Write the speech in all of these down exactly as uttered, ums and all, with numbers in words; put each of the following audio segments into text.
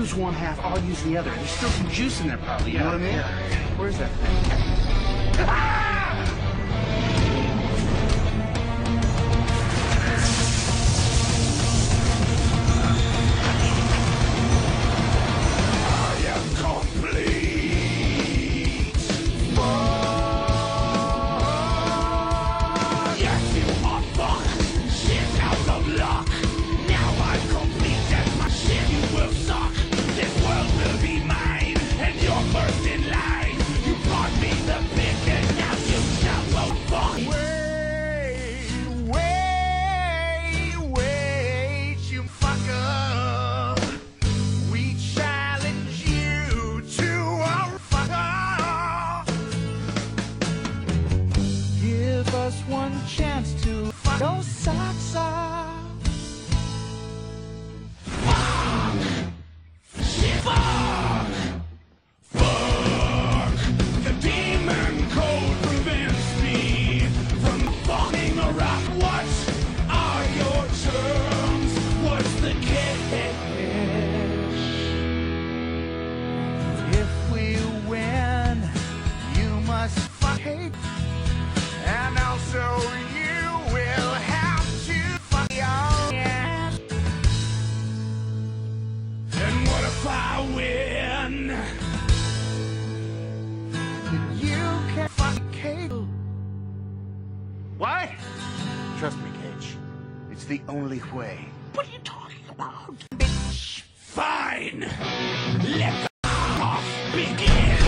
use one half, I'll use the other. There's still some juice in there probably, you know what I mean? Where's that thing? Ah! One chance to fuck those socks off. Fuck! Shit! Fuck! Fuck! The demon code prevents me from fucking around. What are your terms? What's the catch? If we win, you must fuck hate. And also you will have to fuck your ass. And what if I win? You can fuck Kate. What? Trust me, Cage. It's the only way. What are you talking about? Bitch! Fine! Let the off begin!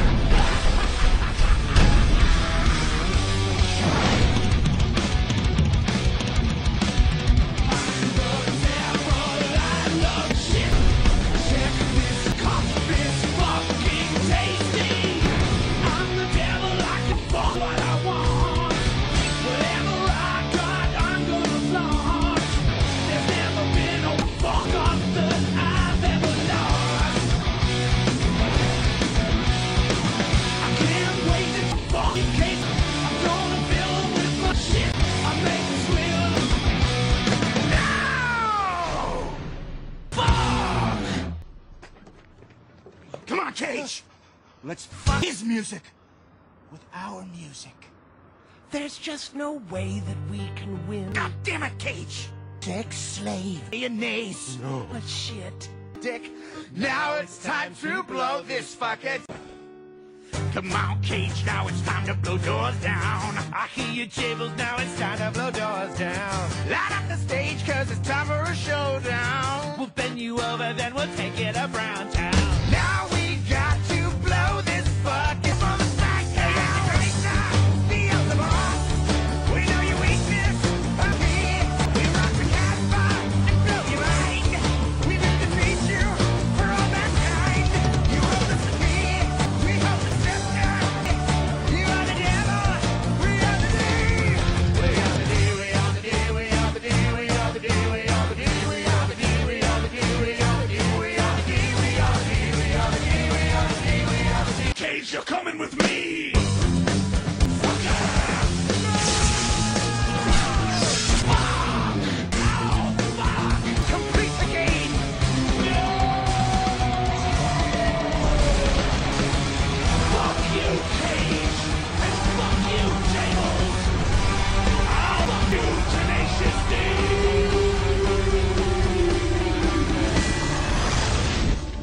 Cage! Let's fuck his music with our music. There's just no way that we can win. God damn it, Cage! Sex slave. Mayonnaise. No. But shit. Dick, now it's time to blow this fucking... Come on, Cage, now it's time to blow doors down. I hear your jibbles, now it's time to blow doors down. Light up the stage, cause it's time for a showdown. We'll bend you over, then we'll take it to Brown Town. Now we got to blow this fucking from the side. Tenacious D Beelzeboss. We know your weakness. Up here, we rock the Casbah and blow your mind. We will defeat you for all mankind. You hold the spear, we hold the scepter. You are the devil, we are the D. We are the D, we are the D, we are the D, we are the D, we are the D, we are the D, we are the D, we are the D, we are the D, we are the D, we are the D, we are the D, we are the D. Cage, you're coming with me!